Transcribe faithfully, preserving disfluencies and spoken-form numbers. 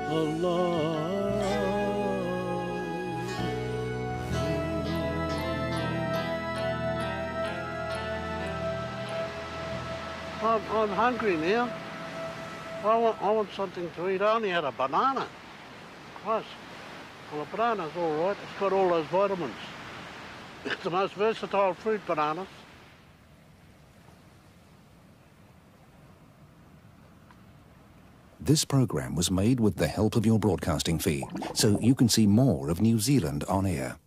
alive. I'm, I'm hungry now. I want, I want something to eat. I only had a banana. Christ. Well, a banana's all right. It's got all those vitamins. It's the most versatile fruit, bananas. This programme was made with the help of your broadcasting fee, so you can see more of New Zealand on air.